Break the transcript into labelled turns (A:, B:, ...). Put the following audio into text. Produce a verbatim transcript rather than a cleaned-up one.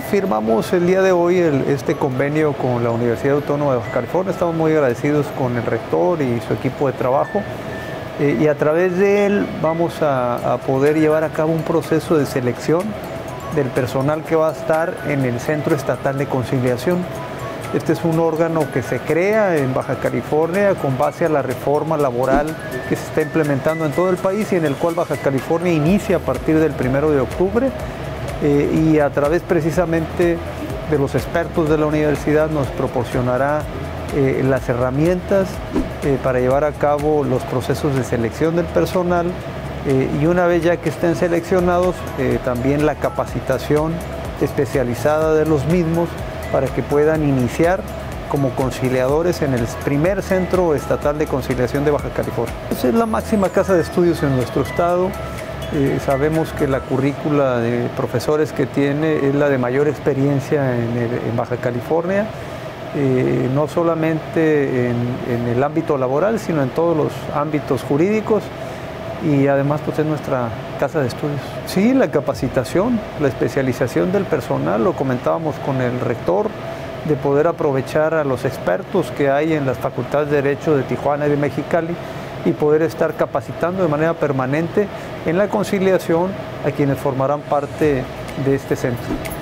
A: firmamos el día de hoy el, este convenio con la Universidad Autónoma de Baja California. Estamos muy agradecidos con el rector y su equipo de trabajo. Eh, y a través de él vamos a, a poder llevar a cabo un proceso de selección del personal que va a estar en el Centro Estatal de Conciliación. Este es un órgano que se crea en Baja California con base a la reforma laboral que se está implementando en todo el país y en el cual Baja California inicia a partir del primero de octubre. Eh, y a través precisamente de los expertos de la universidad nos proporcionará eh, las herramientas eh, para llevar a cabo los procesos de selección del personal eh, y una vez ya que estén seleccionados eh, también la capacitación especializada de los mismos para que puedan iniciar como conciliadores en el primer Centro Estatal de Conciliación de Baja California. Esa es la máxima casa de estudios en nuestro estado. Eh, sabemos que la currícula de profesores que tiene es la de mayor experiencia en, el, en Baja California, eh, no solamente en, en el ámbito laboral, sino en todos los ámbitos jurídicos y además pues es nuestra casa de estudios. Sí, la capacitación, la especialización del personal, lo comentábamos con el rector, de poder aprovechar a los expertos que hay en las facultades de Derecho de Tijuana y de Mexicali y poder estar capacitando de manera permanente en la conciliación a quienes formarán parte de este centro.